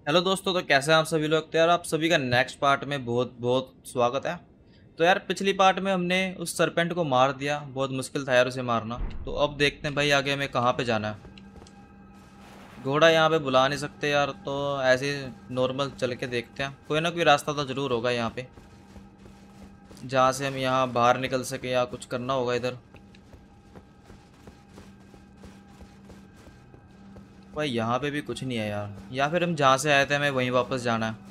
Hello दोस्तों, तो कैसे हैं आप सभी लोग। तो यार आप सभी का नेक्स्ट पार्ट में बहुत बहुत स्वागत है। तो यार पिछली पार्ट में हमने उस सरपेंट को मार दिया, बहुत मुश्किल था यार उसे मारना। तो अब देखते हैं भाई आगे हमें कहाँ पे जाना है। घोड़ा यहाँ पे बुला नहीं सकते यार, तो ऐसे नॉर्मल चल के देखते हैं, कोई ना कोई रास्ता तो ज़रूर होगा यहाँ पे जहाँ से हम यहाँ बाहर निकल सके, या कुछ करना होगा इधर। भाई यहाँ पे भी कुछ नहीं है यार, या फिर हम जहाँ से आए थे हमें वहीं वापस जाना है।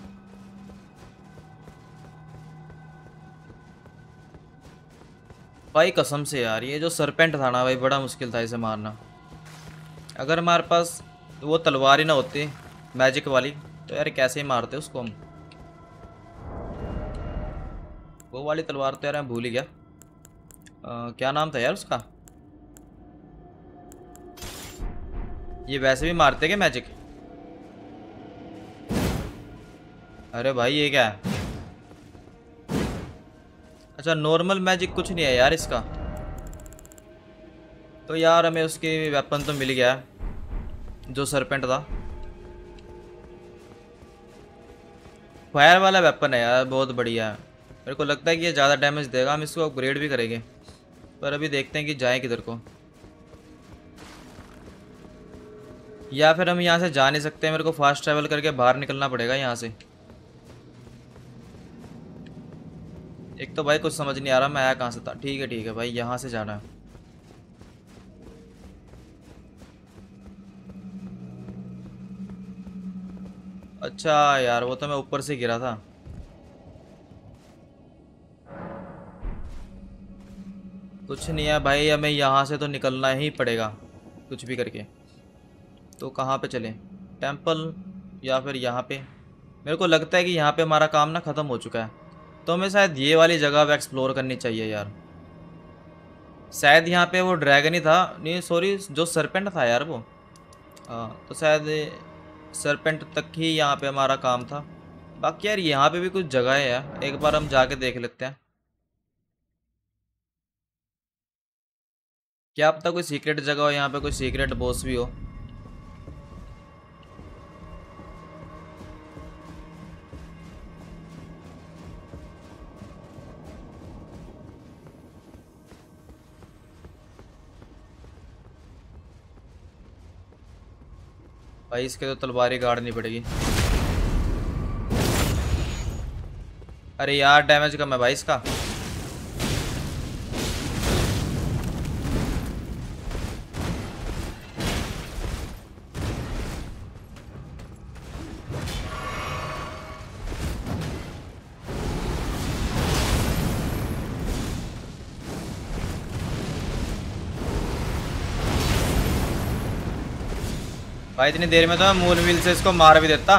भाई कसम से यार, ये जो सरपेंट था ना भाई, बड़ा मुश्किल था इसे मारना। अगर हमारे पास वो तलवार ही ना होती मैजिक वाली, तो यार कैसे ही मारते उसको हम। वो वाली तलवार तो यार मैं भूल ही गया। क्या नाम था यार उसका। ये वैसे भी मारते क्या मैजिक। अरे भाई ये क्या है। अच्छा नॉर्मल मैजिक कुछ नहीं है यार इसका। तो यार हमें उसकी वेपन तो मिल गया है, जो सरपेंट था। फायर वाला वेपन है यार, बहुत बढ़िया है। मेरे को लगता है कि ये ज़्यादा डैमेज देगा, हम इसको अपग्रेड भी करेंगे। पर अभी देखते हैं कि जाएँ किधर को। या फिर हम यहाँ से जा नहीं सकते, मेरे को फास्ट ट्रैवल करके बाहर निकलना पड़ेगा यहाँ से। एक तो भाई कुछ समझ नहीं आ रहा मैं आया कहाँ से था। ठीक है भाई, यहाँ से जाना है। अच्छा यार, वो तो मैं ऊपर से गिरा था। कुछ नहीं है भाई, हमें यहाँ से तो निकलना ही पड़ेगा कुछ भी करके। तो कहाँ पे चलें, टेंपल या फिर यहाँ पे। मेरे को लगता है कि यहाँ पे हमारा काम ना ख़त्म हो चुका है, तो हमें शायद ये वाली जगह अब एक्सप्लोर करनी चाहिए यार। शायद यहाँ पे वो ड्रैगन ही था, नहीं सॉरी, जो सरपेंट था यार वो। हाँ तो शायद सरपेंट तक ही यहाँ पे हमारा काम था। बाकी यार यहाँ पे भी कुछ जगह है यार, एक बार हम जाके देख लेते हैं। क्या अब तक कोई सीक्रेट जगह हो यहाँ पे, कोई सीक्रेट बॉस भी हो। भाई इसके तो तलवारी गाड़नी पड़ेगी। अरे यार डैमेज कम है भाई इसका। भाई इतनी देर में तो मैं मून व्हील से इसको मार भी देता।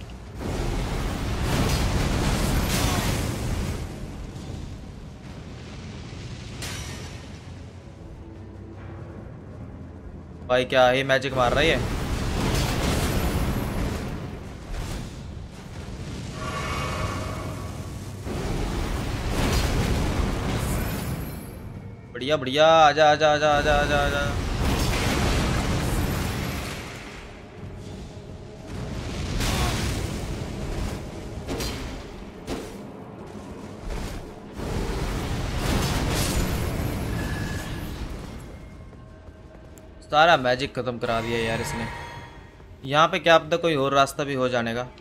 भाई क्या ही मैजिक मार रहा है ये। बढ़िया बढ़िया, आजा आजा आजा आजा आजा आजा। सारा मैजिक खत्म करा दिया यार इसने। यहाँ पे क्या अब तक कोई और रास्ता भी हो जाने का।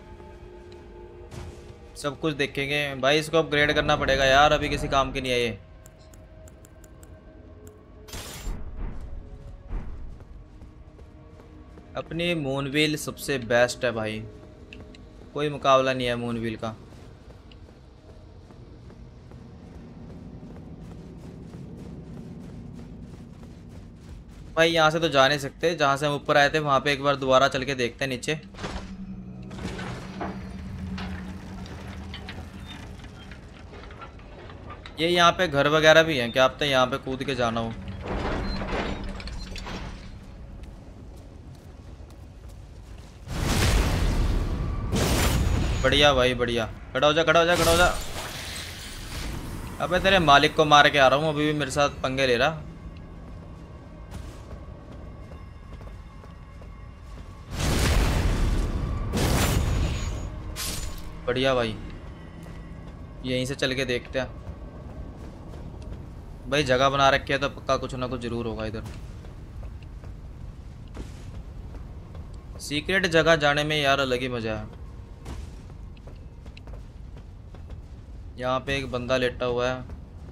सब कुछ देखेंगे भाई, इसको अपग्रेड करना पड़ेगा यार, अभी किसी काम की नहीं है ये। अपनी मूनव्हील सबसे बेस्ट है भाई, कोई मुकाबला नहीं है मूनव्हील का। भाई यहाँ से तो जा नहीं सकते, जहाँ से हम ऊपर आए थे वहाँ पे एक बार दोबारा चल के देखते हैं नीचे। ये यहाँ पे घर वगैरह भी हैं क्या, अब तक यहाँ पे कूद के जाना हो। बढ़िया भाई बढ़िया, खड़ा हो जा खड़ा हो जा खड़ा हो जा। अबे तेरे मालिक को मार के आ रहा हूँ, अभी भी मेरे साथ पंगे ले रहा। बढ़िया भाई, यहीं से चल के देखते हैं। भाई जगह बना रखी है तो पक्का कुछ ना कुछ जरूर होगा इधर। सीक्रेट जगह जाने में यार अलग ही मजा है। यहाँ पे एक बंदा लेटा हुआ है।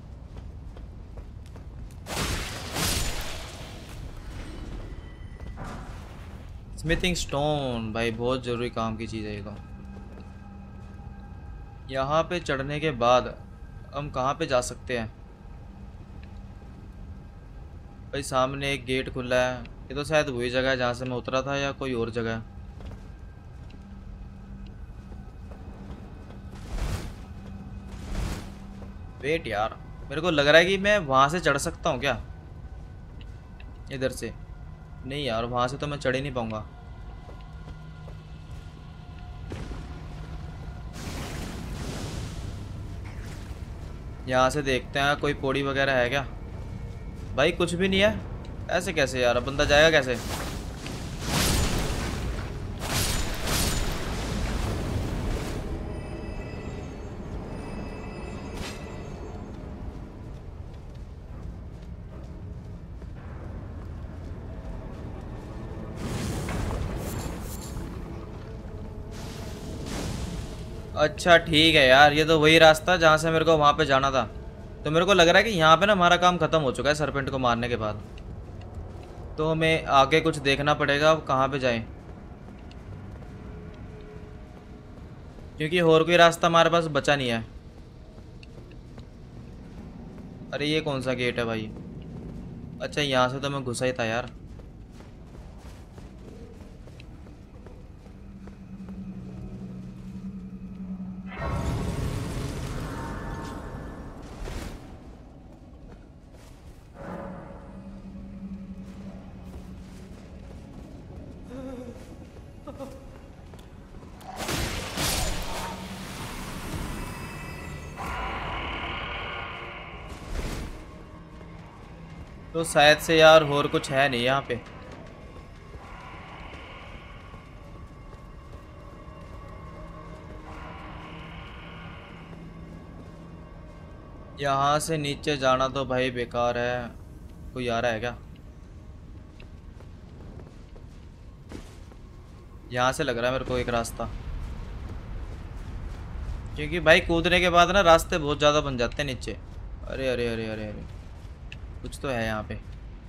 स्मिथिंग स्टोन भाई बहुत ज़रूरी काम की चीज़ है ये तो। यहाँ पे चढ़ने के बाद हम कहाँ पे जा सकते हैं? भाई सामने एक गेट खुला है। ये तो शायद वही जगह है जहाँ से मैं उतरा था, या कोई और जगह है? वेट यार, मेरे को लग रहा है कि मैं वहाँ से चढ़ सकता हूँ क्या, इधर से? नहीं यार, वहाँ से तो मैं चढ़ ही नहीं पाऊँगा। यहाँ से देखते हैं कोई पौड़ी वगैरह है क्या। भाई कुछ भी नहीं है। ऐसे कैसे यार, अब बंदा जाएगा कैसे? अच्छा ठीक है यार, ये तो वही रास्ता जहाँ से मेरे को वहाँ पे जाना था। तो मेरे को लग रहा है कि यहाँ पे ना हमारा काम ख़त्म हो चुका है सरपेंट को मारने के बाद। तो हमें आगे कुछ देखना पड़ेगा, अब कहाँ पे जाएं, क्योंकि और कोई रास्ता हमारे पास बचा नहीं है। अरे ये कौन सा गेट है भाई? अच्छा यहाँ से तो मैं घुसा ही था यार। तो शायद से यार और कुछ है नहीं यहाँ पे। यहाँ से नीचे जाना तो भाई बेकार है। कोई आ रहा है क्या? यहाँ से लग रहा है मेरे को एक रास्ता, क्योंकि भाई कूदने के बाद ना रास्ते बहुत ज़्यादा बन जाते हैं नीचे। अरे अरे अरे अरे अरे, कुछ तो है यहाँ पे।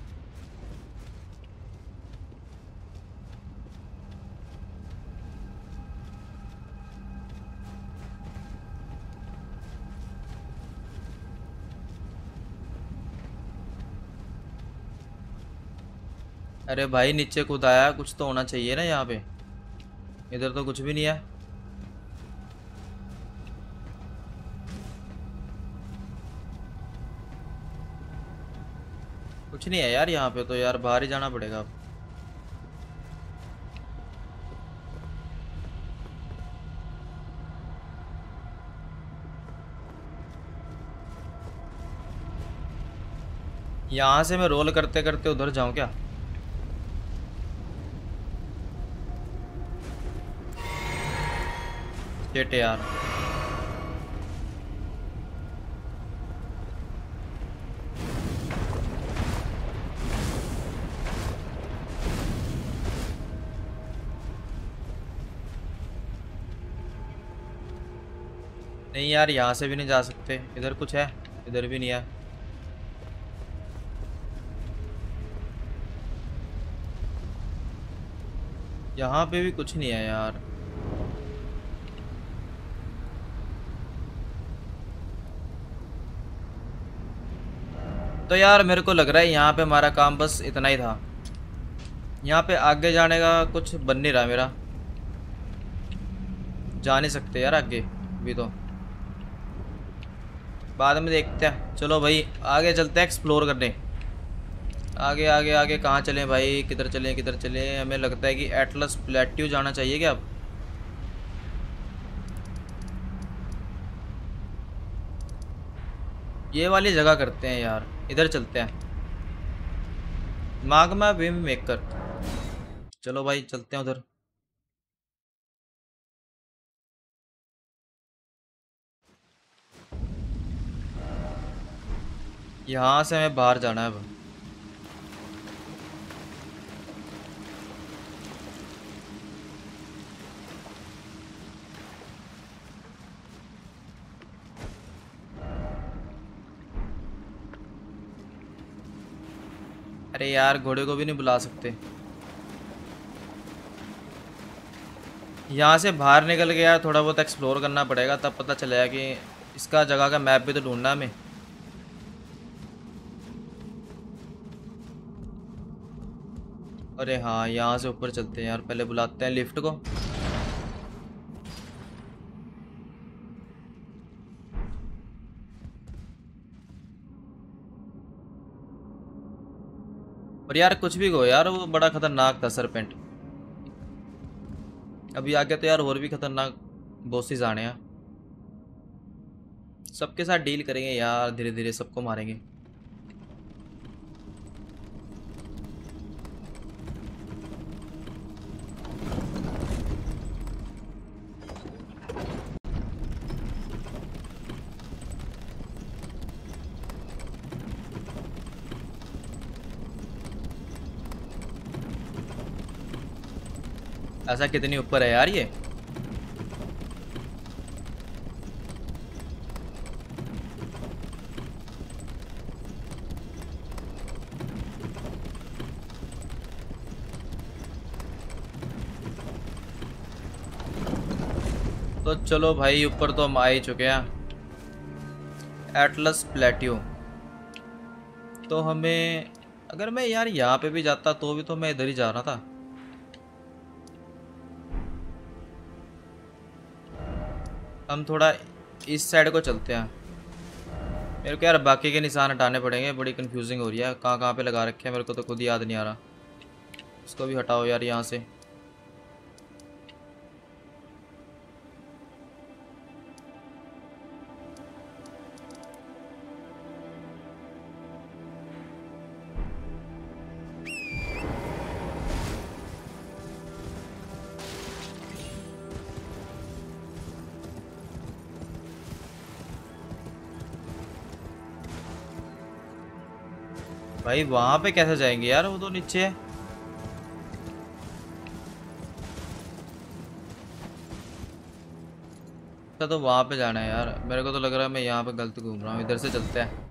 अरे भाई नीचे कूद आया, कुछ तो होना चाहिए ना यहाँ पे। इधर तो कुछ भी नहीं है। कुछ नहीं है यार यहाँ पे, तो यार बाहर ही जाना पड़ेगा अब। यहाँ से मैं रोल करते करते उधर जाऊँ क्या? शेट यार। नहीं यार, यहाँ से भी नहीं जा सकते। इधर कुछ है? इधर भी नहीं है। यहाँ पे भी कुछ नहीं है यार। तो यार मेरे को लग रहा है यहाँ पे हमारा काम बस इतना ही था। यहाँ पे आगे जाने का कुछ बन नहीं रहा मेरा। जा नहीं सकते यार आगे भी, तो बाद में देखते हैं। चलो भाई आगे चलते हैं एक्सप्लोर करने। आगे आगे आगे कहाँ चलें भाई? किधर चलें किधर चलें? हमें लगता है कि एटलस प्लेट्यू जाना चाहिए क्या अब? ये वाली जगह करते हैं यार, इधर चलते हैं। Magma wave maker. चलो भाई चलते हैं उधर। यहाँ से हमें बाहर जाना है अब। अरे यार घोड़े को भी नहीं बुला सकते। यहाँ से बाहर निकल के यार थोड़ा बहुत एक्सप्लोर करना पड़ेगा, तब पता चलेगा कि इसका जगह का मैप भी तो ढूंढना है हमें। अरे हाँ, यहाँ से ऊपर चलते हैं यार, पहले बुलाते हैं लिफ्ट को। और यार कुछ भी कहो यार, वो बड़ा खतरनाक था सरपेंट। अभी आगे तो यार और भी खतरनाक बॉसेस आने हैं। सबके साथ डील करेंगे यार, धीरे धीरे सबको मारेंगे। ऐसा कितनी ऊपर है यार ये। तो चलो भाई, ऊपर तो हम आ ही चुके हैं। Atlas plateau. तो हमें, अगर मैं यार यहाँ पे भी जाता तो भी तो मैं इधर ही जा रहा था। हम थोड़ा इस साइड को चलते हैं। मेरे को यार बाकी के निशान हटाने पड़ेंगे, बड़ी कंफ्यूजिंग हो रही है, कहाँ कहाँ पे लगा रखे हैं मेरे को तो खुद ही याद नहीं आ रहा। इसको भी हटाओ यार यहाँ से। भाई वहां पे कैसे जाएंगे यार, वो तो नीचे है। अच्छा, तो वहां पे जाना है यार, मेरे को तो लग रहा है मैं यहाँ पे गलत घूम रहा हूँ, इधर से चलते हैं।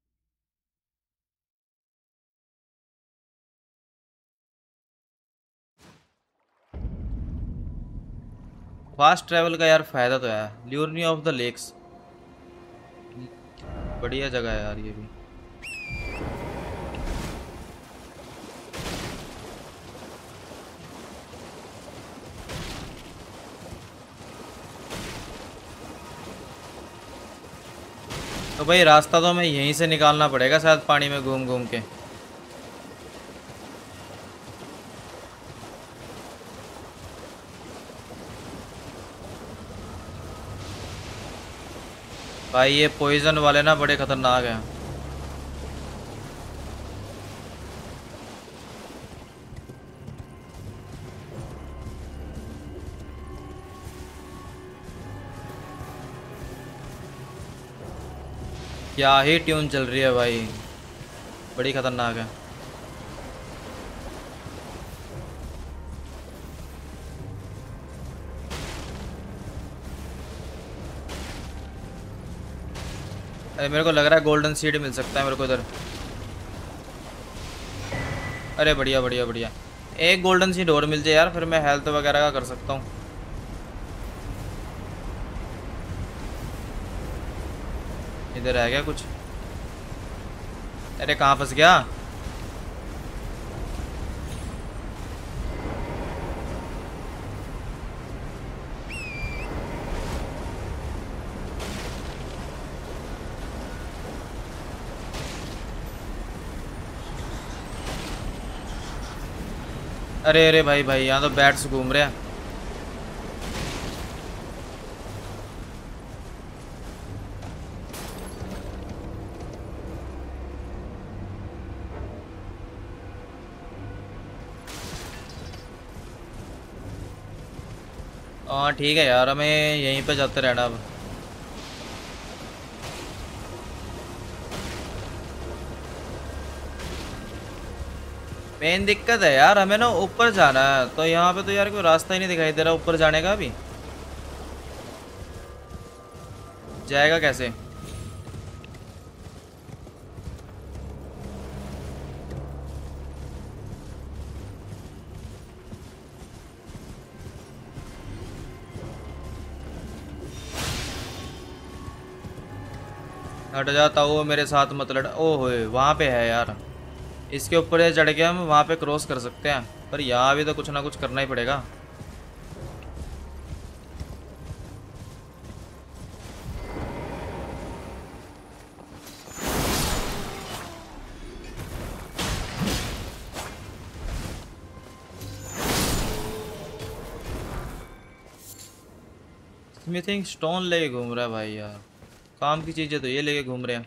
फास्ट ट्रैवल का यार फायदा तो है। ल्यूरनी ऑफ द लेक्स, बढ़िया जगह है यार ये भी। तो भाई रास्ता तो हमें यहीं से निकालना पड़ेगा शायद, पानी में घूम घूम के। भाई ये पॉइजन वाले ना बड़े खतरनाक हैं। क्या ही ट्यून चल रही है भाई, बड़ी खतरनाक है। अरे मेरे को लग रहा है गोल्डन सीड मिल सकता है मेरे को इधर। अरे बढ़िया बढ़िया बढ़िया, एक गोल्डन सीड और मिल जाए यार, फिर मैं हेल्थ वगैरह का कर सकता हूँ। इधर है क्या कुछ? अरे कहाँ फंस गया? अरे अरे भाई भाई, यहाँ तो बैट्स घूम रहे हैं। हाँ ठीक है यार, हमें यहीं पे जाते रहना अब। मेन दिक्कत है यार, हमें ना ऊपर जाना है, तो यहाँ पे तो यार कोई रास्ता ही नहीं दिखाई दे रहा ऊपर जाने का भी। जाएगा कैसे? हट जाता वो मेरे साथ मत लड़। ओह वहाँ पे है यार, इसके ऊपर ये चढ़ के हम वहाँ पे क्रॉस कर सकते हैं, पर यहाँ भी तो कुछ ना कुछ करना ही पड़ेगा। स्मिथिंग स्टोन लेके घूम रहा है भाई यार, काम की चीज़ें तो ये लेके घूम रहे हैं।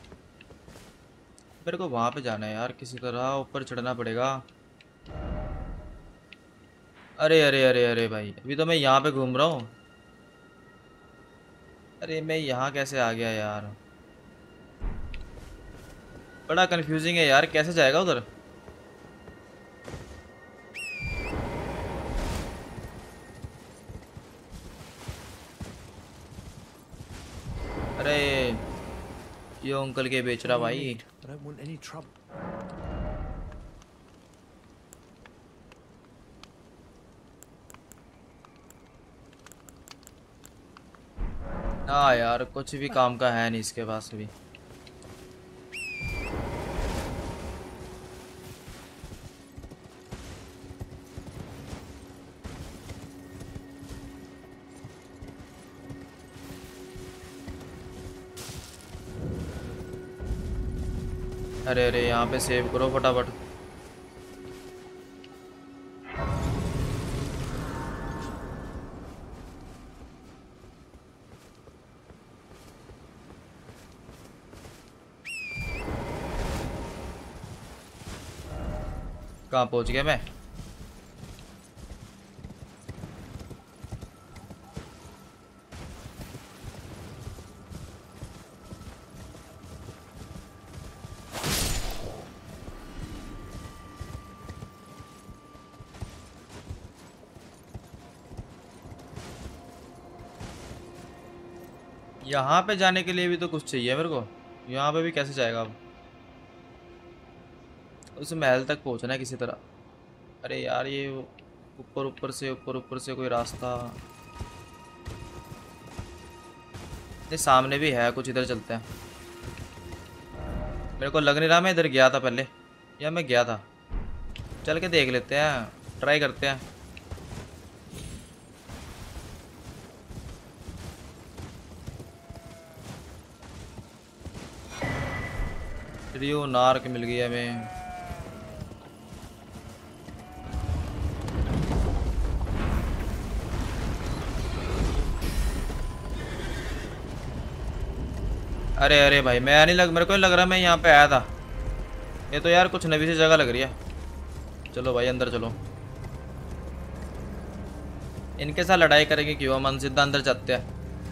मेरे को वहाँ पे जाना है यार, किसी तरह ऊपर चढ़ना पड़ेगा। अरे अरे अरे अरे भाई, अभी तो मैं यहाँ पे घूम रहा हूँ। अरे मैं यहाँ कैसे आ गया यार, बड़ा कंफ्यूजिंग है यार, कैसे जाएगा उधर? अरे ये अंकल के बेच रहा भाई। I don't want any trouble. हाँ यार, कुछ भी काम का है नहीं इसके पास भी। अरे अरे यहाँ पे सेव करो फटाफट। कहाँ पहुँच गया मैं? यहाँ पे जाने के लिए भी तो कुछ चाहिए मेरे को, यहाँ पे भी कैसे जाएगा अब? उस महल तक पहुँचना है किसी तरह। अरे यार ये ऊपर ऊपर से कोई रास्ता। ये सामने भी है कुछ, इधर चलते हैं। मेरे को लग नहीं रहा मैं इधर गया था पहले, या मैं गया था। चल के देख लेते हैं, ट्राई करते हैं। रियो नार्क मिल गई हमें। अरे अरे भाई, मैं नहीं लग, मेरे को नहीं लग रहा मैं यहाँ पे आया था। ये तो यार कुछ नई सी जगह लग रही है। चलो भाई अंदर चलो, इनके साथ लड़ाई करेंगे क्यों, हम सीधा अंदर जाते हैं।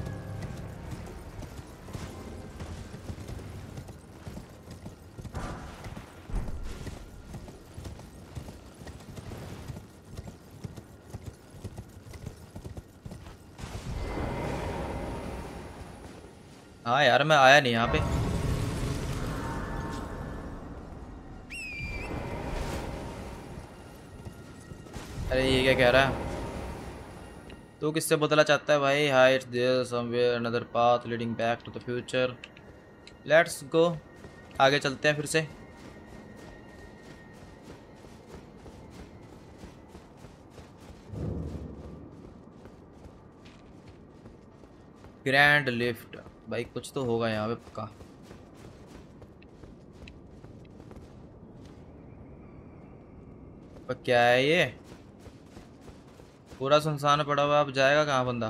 हाँ यार मैं आया नहीं यहाँ पे। अरे ये क्या कह रहा है? तू किससे बदला चाहता है भाई? Hi it's there somewhere another path leading back to the future. Let's go, आगे चलते हैं फिर से। ग्रैंड लिफ्ट, भाई कुछ तो होगा यहाँ पे पक्का। पर क्या है ये, पूरा सुनसान पड़ा हुआ, अब जाएगा कहाँ बंदा?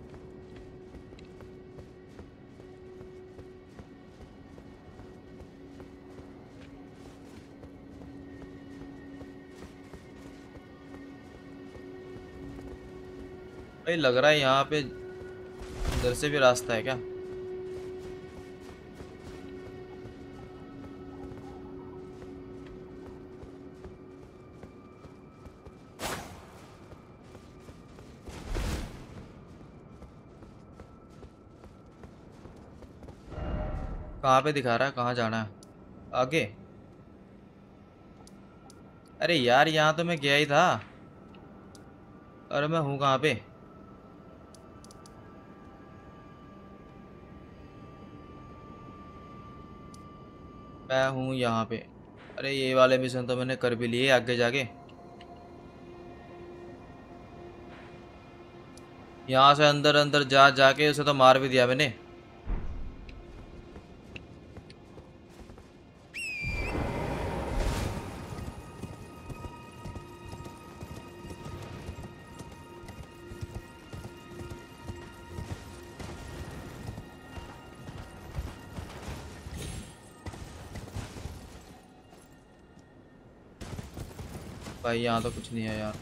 भाई लग रहा है यहाँ पे इधर से भी रास्ता है क्या? कहाँ पे दिखा रहा है, कहाँ जाना है आगे? अरे यार यहाँ तो मैं गया ही था। अरे मैं हूँ कहाँ पे? मैं हूँ यहाँ पे। अरे ये वाले मिशन तो मैंने कर भी लिए आगे जाके। यहाँ से अंदर अंदर जा जाके उसे तो मार भी दिया मैंने। भाई यहाँ तो कुछ नहीं है यार।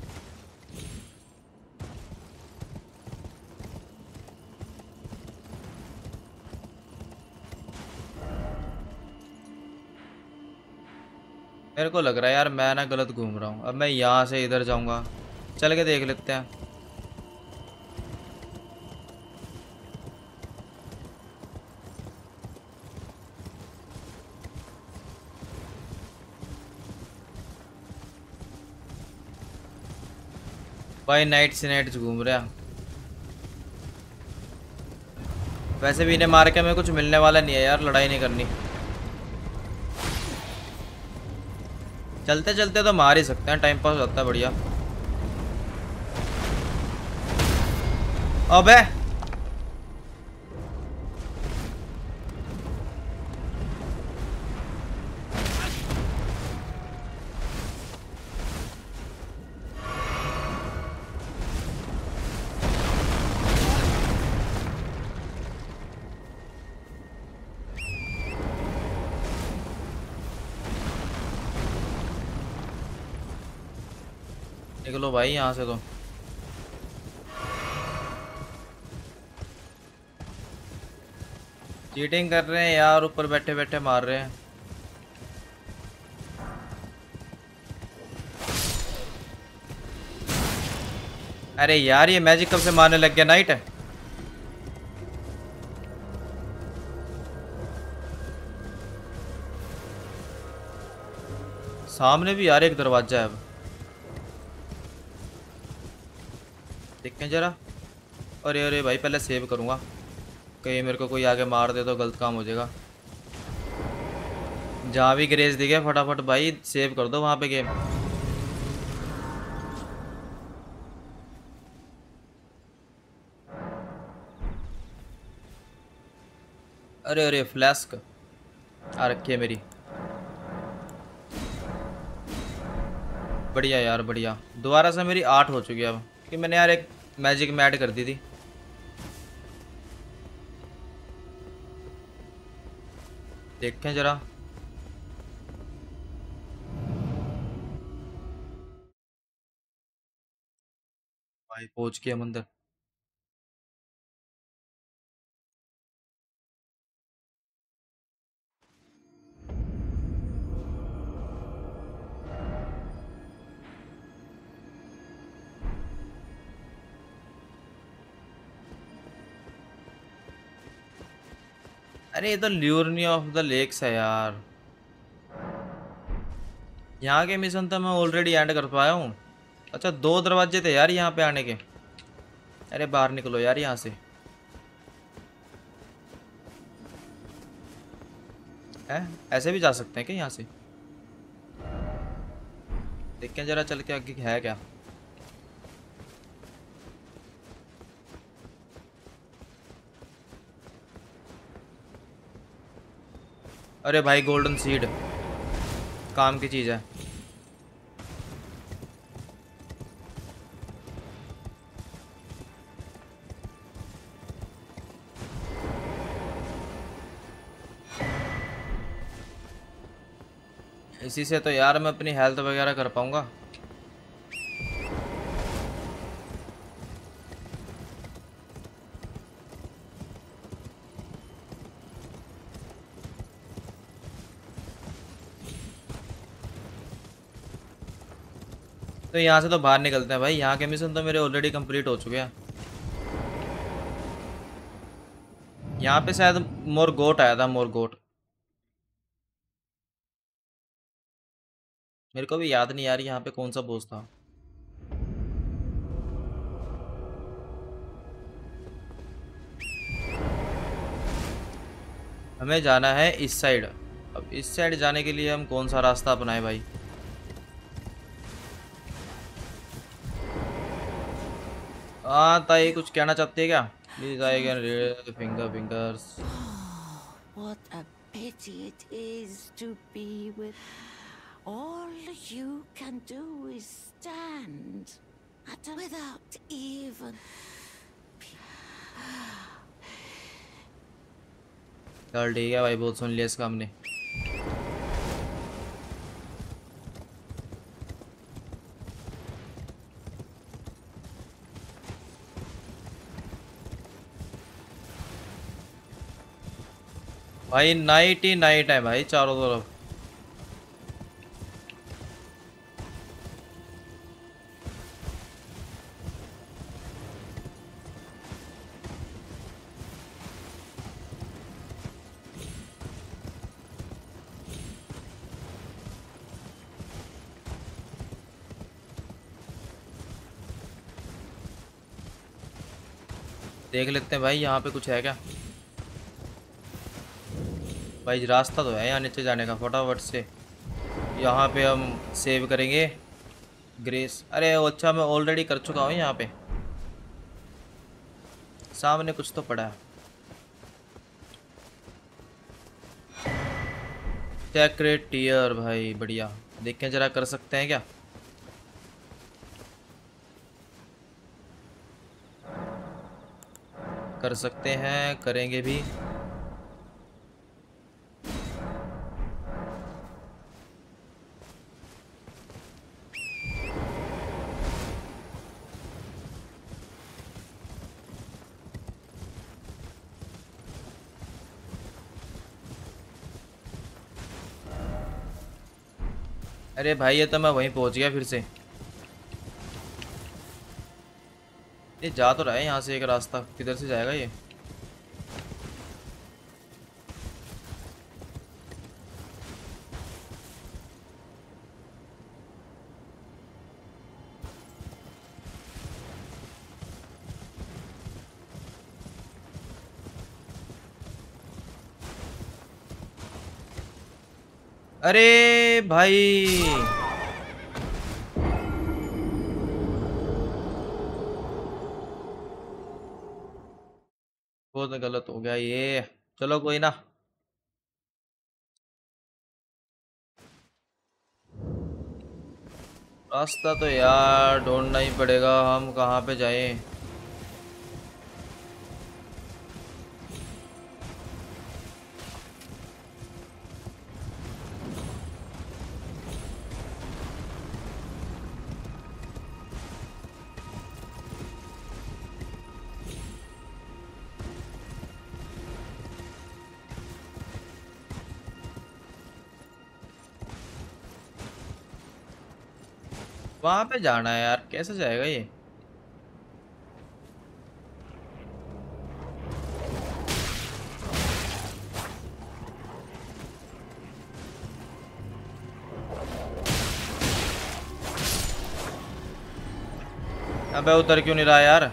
मेरे को लग रहा है यार मैं ना गलत घूम रहा हूँ। अब मैं यहाँ से इधर जाऊँगा, चल के देख लेते हैं। भाई नाइट से नाइट घूम रहा। वैसे भी इन्हें मार के हमें कुछ मिलने वाला नहीं है यार, लड़ाई नहीं करनी। चलते चलते तो मार ही सकते हैं, टाइम पास होता है बढ़िया। अबे निकलो भाई यहाँ से तो। चीटिंग कर रहे हैं यार, ऊपर बैठे बैठे मार रहे हैं। अरे यार ये मैजिक कब से मारने लग गया नाइट? सामने भी यार एक दरवाजा है अब। देखें जरा। अरे अरे भाई पहले सेव करूँगा, कहीं मेरे को कोई आगे मार दे तो गलत काम हो जाएगा। जहाँ भी ग्रेस दिखे फटाफट भाई सेव कर दो वहाँ पे गेम। अरे अरे फ्लैस्क आ रखी है मेरी। बढ़िया यार बढ़िया, दोबारा से मेरी 8 हो चुकी है अब, कि मैंने यार एक मैजिक में ऐड कर दी थी। देखें जरा। भाई पहुंच गया मंदिर। अरे ये तो ल्यूरनी ऑफ द लेक्स है यार। यहाँ के मिशन तो मैं ऑलरेडी एंड कर पाया हूँ। अच्छा 2 दरवाजे थे यार यहाँ पे आने के। अरे बाहर निकलो यार यहाँ से। है ऐसे भी जा सकते हैं क्या यहाँ से? देखते हैं जरा चल के आगे है क्या। अरे भाई गोल्डन सीड काम की चीज़ है। इसी से तो यार मैं अपनी हेल्थ वगैरह कर पाऊंगा। तो यहाँ से तो बाहर निकलते हैं भाई, यहाँ के मिशन तो मेरे ऑलरेडी कंप्लीट हो चुके हैं। यहाँ पे शायद मोरगोट आया था, मोरगोट। मेरे को भी याद नहीं यार यहाँ पे कौन सा बोस था। हमें जाना है इस साइड। अब इस साइड जाने के लिए हम कौन सा रास्ता अपनाएं भाई? हाँ ताई, कुछ कहना चाहती है क्या? Please I can read finger fingers. What a pity it is to be with. All you can do is stand without even. चल ठीक है भाई, बहुत सुन लिया इसका हमने। भाई नाइट ही नाइट है भाई चारों तरफ। देख लेते हैं भाई यहाँ पे कुछ है क्या। भाई रास्ता तो है यहाँ नीचे जाने का, फटाफट से यहाँ पे हम सेव करेंगे ग्रेस। अरे वो अच्छा, मैं ऑलरेडी कर चुका हूँ यहाँ पे। सामने कुछ तो पड़ा है। सेक्रेट टीयर भाई बढ़िया। देखें जरा, कर सकते हैं क्या? कर सकते हैं, करेंगे भी। अरे भाई ये तो मैं वहीं पहुंच गया फिर से। ये जा तो रहा है यहाँ से एक रास्ता, किधर से जाएगा ये? अरे भाई, बहुत गलत हो गया ये। चलो कोई ना। रास्ता तो यार ढूंढना ही पड़ेगा, हम कहाँ पे जाएं? वहाँ पे जाना है यार, कैसे जाएगा ये? अबे उतर क्यों नहीं रहा यार?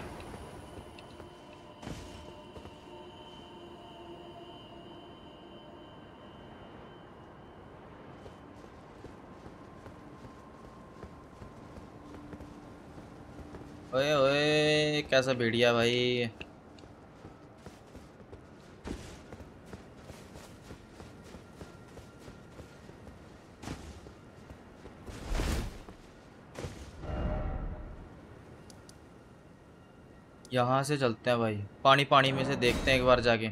ओए ओए, कैसा भेड़िया भाई। यहाँ से चलते हैं भाई, पानी पानी में से देखते हैं एक बार जाके।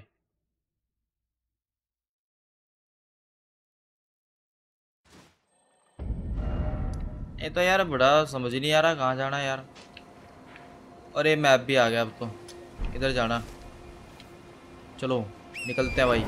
ये तो यार बड़ा समझ ही नहीं आ रहा कहाँ जाना है यार। और ये मैप भी आ गया अब तो। इधर जाना। चलो निकलते हैं भाई।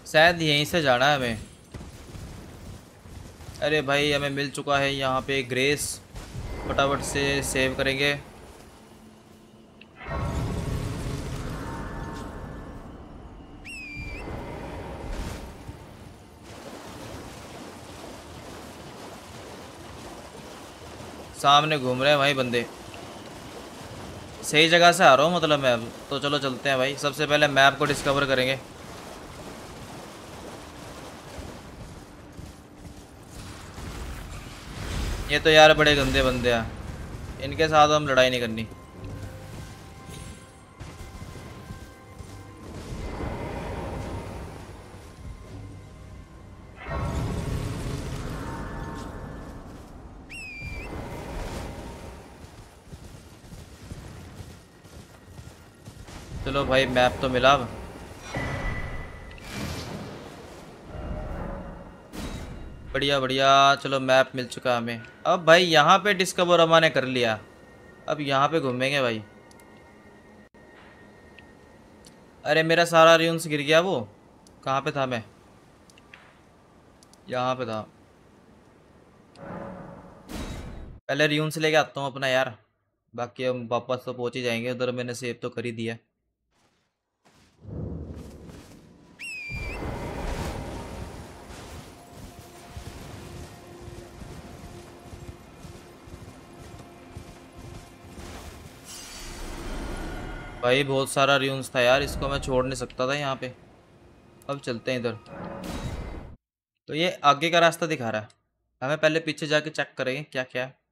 शायद यहीं से जाना है हमें। अरे भाई हमें मिल चुका है यहाँ पे ग्रेस, फटाफट से सेव करेंगे। सामने घूम रहे हैं भाई बंदे, सही जगह से आ रहा हूँ मतलब मैं अब। तो चलो चलते हैं भाई, सबसे पहले मैप को डिस्कवर करेंगे। ये तो यार बड़े गंदे बंदे हैं, इनके साथ हम लड़ाई नहीं करनी। चलो भाई मैप तो मिला अब। बढ़िया बढ़िया, चलो मैप मिल चुका हमें। अब भाई यहाँ पे डिस्कवर हमने कर लिया, अब यहाँ पे घूमेंगे भाई। अरे मेरा सारा र्यून्स गिर गया, वो कहाँ पे था? मैं यहाँ पे था। पहले र्यून्स लेके आता हूँ अपना यार, बाकी हम वापस तो पहुँच ही जाएंगे, उधर मैंने सेव तो कर ही दिया। भाई बहुत सारा र्यून्स था यार, इसको मैं छोड़ नहीं सकता था यहाँ पे। अब चलते हैं इधर। तो ये आगे का रास्ता दिखा रहा है, हमें पहले पीछे जाके चेक करेंगे क्या क्या है।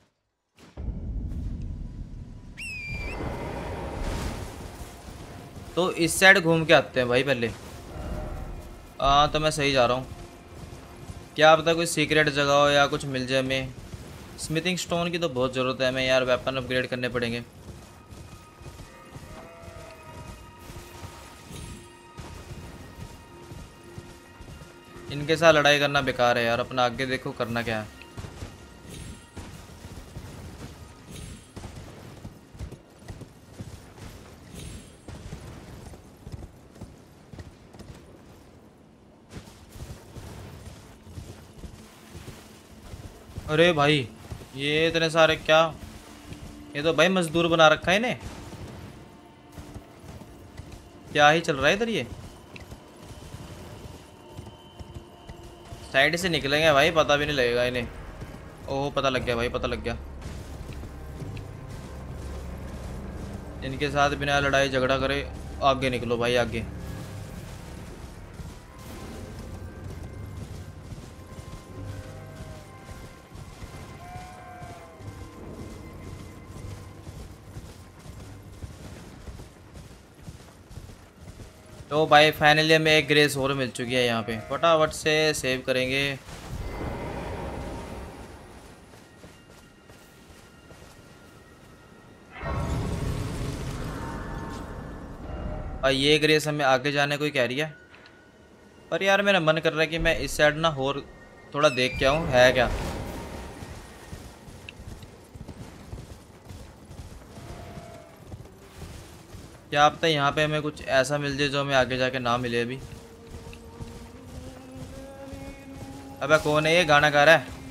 तो इस साइड घूम के आते हैं भाई पहले। हाँ तो मैं सही जा रहा हूँ। क्या पता कोई सीक्रेट जगह हो या कुछ मिल जाए हमें। स्मिथिंग स्टोन की तो बहुत ज़रूरत है हमें यार, वेपन अपग्रेड करने पड़ेंगे। इनके साथ लड़ाई करना बेकार है यार, अपना आगे देखो करना क्या है। अरे भाई ये इतने सारे क्या, ये तो भाई मजदूर बना रखा है इन्हें। क्या ही चल रहा है इधर ये। साइड से निकलेंगे भाई, पता भी नहीं लगेगा इन्हें। ओह पता लग गया भाई, पता लग गया। इनके साथ बिना लड़ाई झगड़ा करे आगे निकलो भाई आगे। तो भाई फाइनली हमें एक ग्रेस और मिल चुकी है यहाँ पे, फटाफट से सेव करेंगे। और ये ग्रेस हमें आगे जाने को ही कह रही है, पर यार मेरा मन कर रहा है कि मैं इस साइड ना और थोड़ा देख के आऊँ है क्या। क्या पता यहाँ पे हमें कुछ ऐसा मिल जाए जो हमें आगे जाके ना मिले अभी। अबे कौन है ये गाना गा रहा है?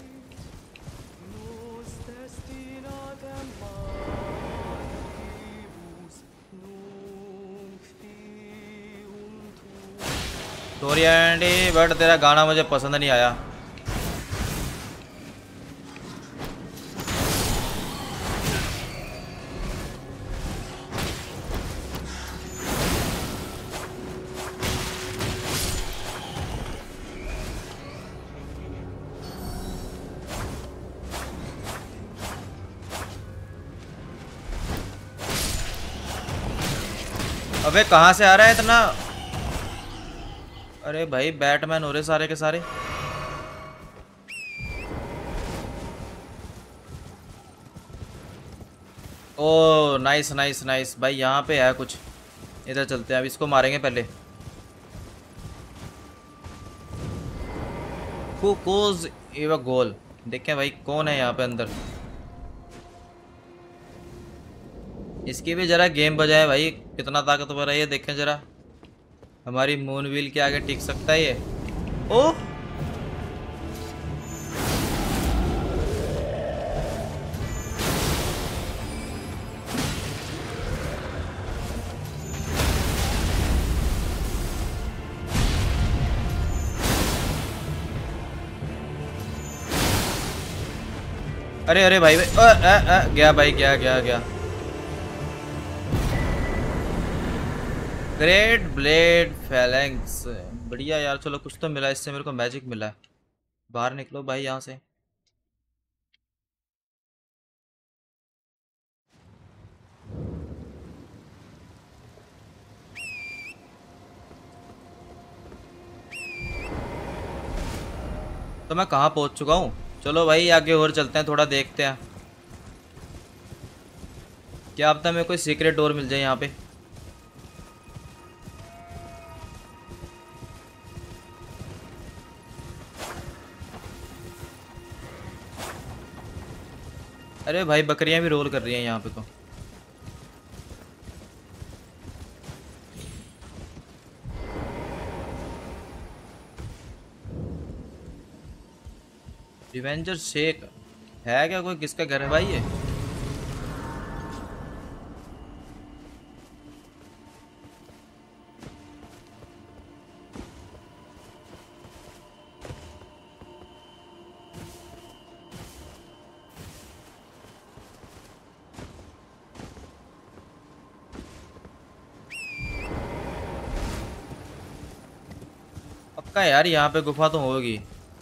सॉरी एंडी बट तेरा गाना मुझे पसंद नहीं आया। अबे कहाँ से आ रहा है इतना? अरे भाई बैटमैन हो रहे सारे के सारे। ओ नाइस नाइस नाइस भाई, यहाँ पे है कुछ, इधर चलते हैं, अब इसको मारेंगे पहले। कुकोज एवा गोल, देखें भाई कौन है यहाँ पे अंदर। इसकी भी जरा गेम बजाए भाई, कितना ताकतवर है ये देखें जरा। हमारी मून व्हील के आगे टिक सकता है ये? ओह, अरे अरे भाई भाई, गया भाई, गया गया गया। ग्रेट ब्लेड फैलेंक्स, बढ़िया यार। चलो कुछ तो मिला इससे, मेरे को मैजिक मिला है। बाहर निकलो भाई यहाँ से। तो मैं कहाँ पहुँच चुका हूँ? चलो भाई आगे और चलते हैं, थोड़ा देखते हैं। क्या पता मेरे कोई सीक्रेट डोर मिल जाए यहाँ पे। अरे भाई बकरियां भी रोल कर रही हैं यहाँ पे तो। रिवेंजर शेक है क्या? कोई किसका घर है भाई ये? पक्का यार यहाँ पे गुफा तो होगी।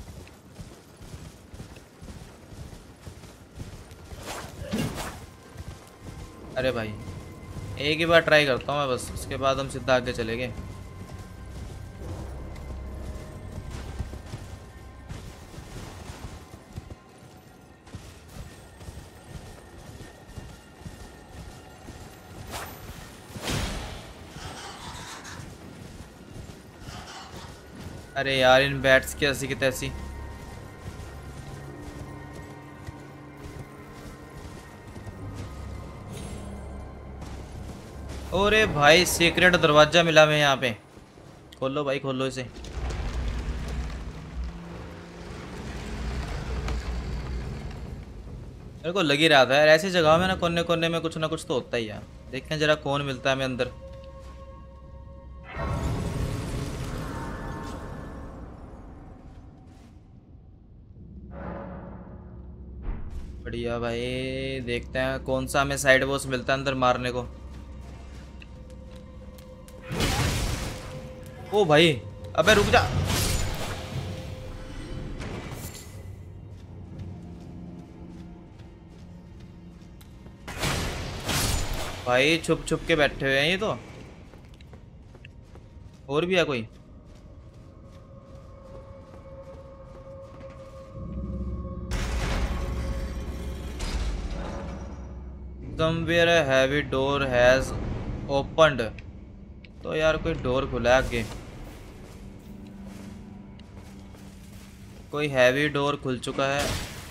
अरे भाई एक ही बार ट्राई करता हूँ मैं बस, उसके बाद हम सीधा आगे चलेंगे। अरे यार इन बैट्स की ऐसी की तैसी। अरे भाई सीक्रेट दरवाजा मिला हमें यहाँ पे। खोलो भाई, खोलो इसे। मेरे को लग ही रहा था यार, ऐसी जगह में ना कोने कोने में कुछ ना कुछ तो होता ही है। देखते हैं जरा कौन मिलता है हमें अंदर। बढ़िया भाई, देखते हैं कौन सा हमें साइड बॉस मिलता है अंदर मारने को। ओ भाई, अबे रुक जा। भाई छुप छुप के बैठे हुए हैं ये तो। और भी है कोई? Somewhere a heavy door has opened। तो यार कोई डोर खुला है आगे, कोई हैवी डोर खुल चुका है।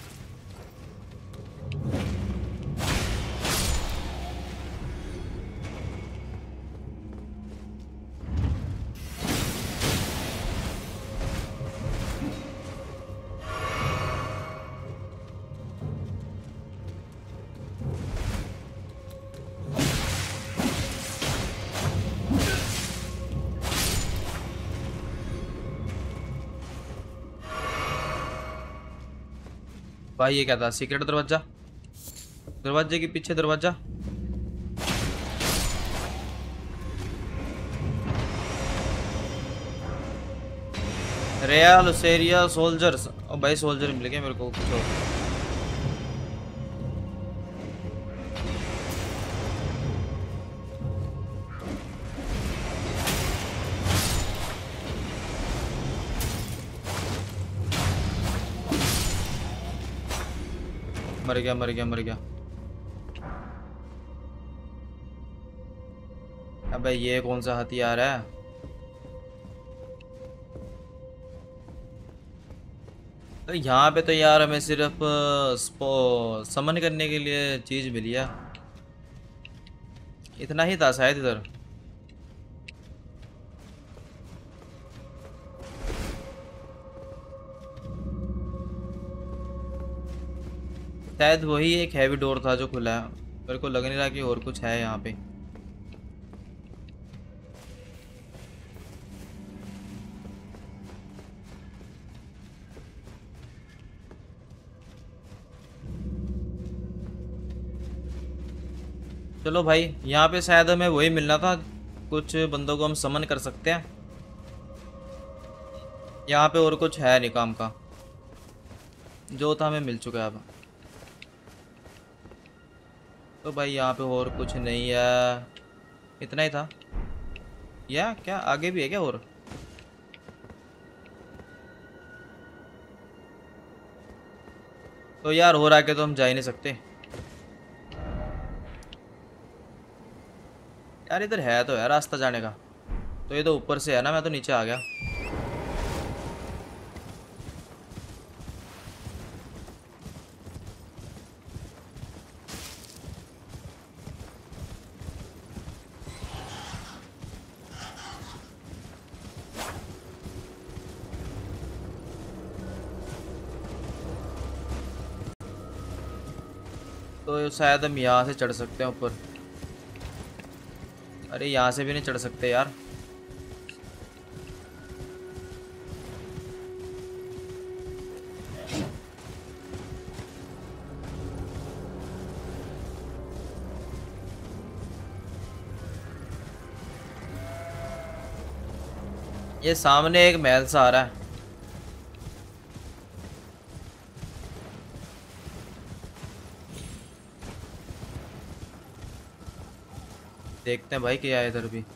भाई ये क्या था? सीक्रेट दरवाजा, दरवाजे के पीछे दरवाजा। Real सेरिया soldiers. ओ भाई सोल्जर मिल गए मेरे को कुछ और। मर गया मर गया मर गया। अबे ये कौन सा हथियार है? तो यहाँ पे तो यार हमें सिर्फ समन करने के लिए चीज मिली है, इतना ही था शायद इधर। शायद वही एक हैवी डोर था जो खुला है। मेरे को लग नहीं रहा कि और कुछ है यहाँ पे। चलो भाई, यहाँ पे शायद हमें वही मिलना था। कुछ बंदों को हम समन कर सकते हैं। यहाँ पे और कुछ है नहीं काम का, जो था हमें मिल चुका है अब। तो भाई यहाँ पे और कुछ नहीं है, इतना ही था। या क्या आगे भी है क्या और? तो यार और आगे तो हम जा ही नहीं सकते यार। इधर है तो है रास्ता जाने का। तो ये तो ऊपर से है ना, मैं तो नीचे आ गया। तो शायद हम यहाँ से चढ़ सकते हैं ऊपर। अरे यहाँ से भी नहीं चढ़ सकते यार। ये सामने एक महल सा आ रहा है। देखते हैं भाई क्या है इधर भी।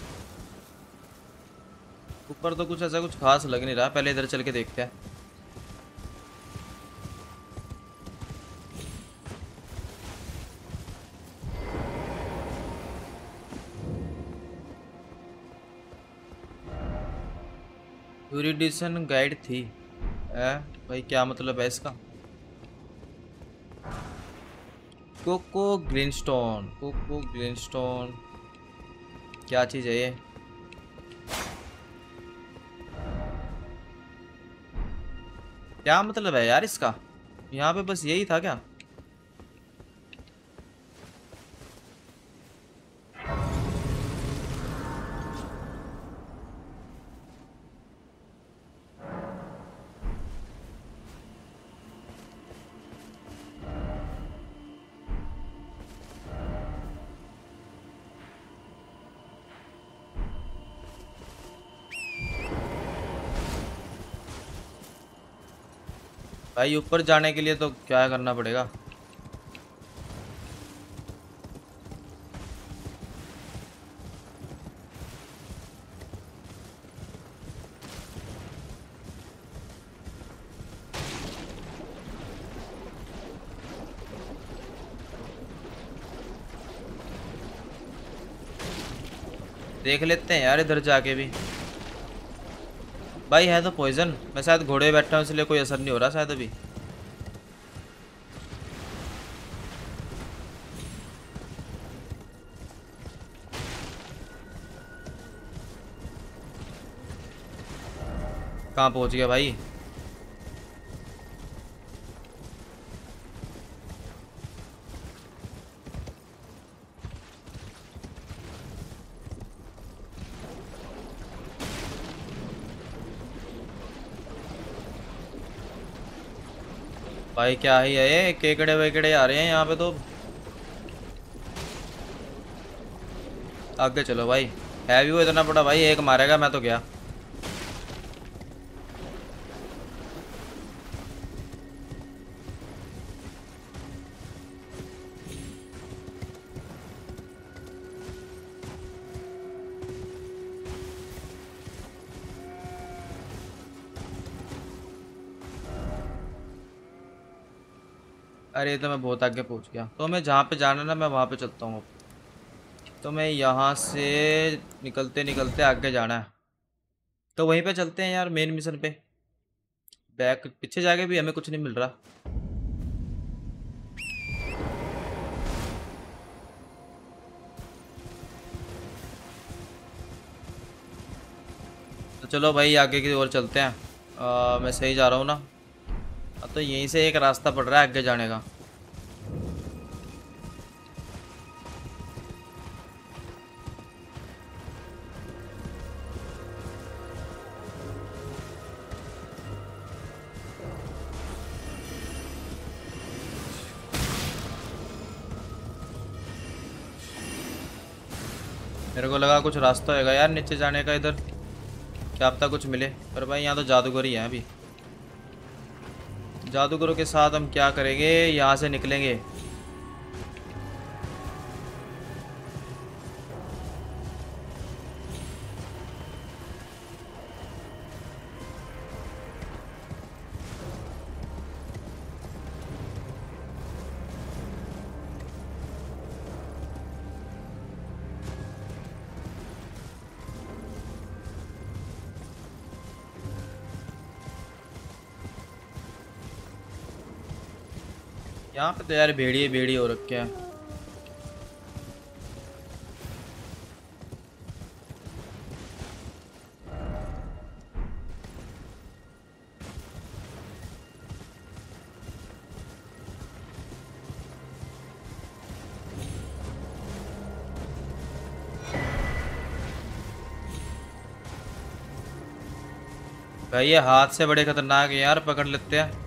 ऊपर तो कुछ ऐसा कुछ खास लग नहीं रहा, पहले इधर चल के देखते हैं। यूरिडिशन गाइड थी है भाई, क्या मतलब है इसका? कोको ग्रीनस्टोन, कोको ग्रीनस्टोन क्या चीज़ है ये? क्या मतलब है यार इसका? यहाँ पे बस यही था क्या? भाई ऊपर जाने के लिए तो क्या करना पड़ेगा? देख लेते हैं यार इधर जाके भी। भाई है तो पॉइजन। मैं शायद घोड़े बैठा हूँ इसलिए कोई असर नहीं हो रहा शायद अभी। कहाँ पहुँच गया भाई? भाई क्या ही है ये, केकड़े वेकड़े आ रहे हैं यहाँ पे तो। आगे चलो भाई। है भी वो इतना बड़ा भाई, एक मारेगा मैं तो गया। अरे ये तो मैं बहुत आगे पहुँच गया। तो मैं जहाँ पे जाना ना मैं वहाँ पे चलता हूँ। तो मैं यहाँ से निकलते निकलते आगे जाना है। तो वहीं पे चलते हैं यार, मेन मिशन पे। बैक पीछे जाके भी हमें कुछ नहीं मिल रहा। तो चलो भाई आगे की ओर चलते हैं। मैं सही जा रहा हूँ ना? अब तो यहीं से एक रास्ता पड़ रहा है आगे जाने का। मेरे को लगा कुछ रास्ता होगा यार नीचे जाने का इधर, क्या पता कुछ मिले। पर भाई यहाँ तो जादूगर ही हैं अभी। जादूगरों के साथ हम क्या करेंगे, यहाँ से निकलेंगे। यहाँ पे तो यार भेड़िए भेड़िए हो रखे हैं। भाई ये हाथ से बड़े खतरनाक है यार, पकड़ लेते हैं।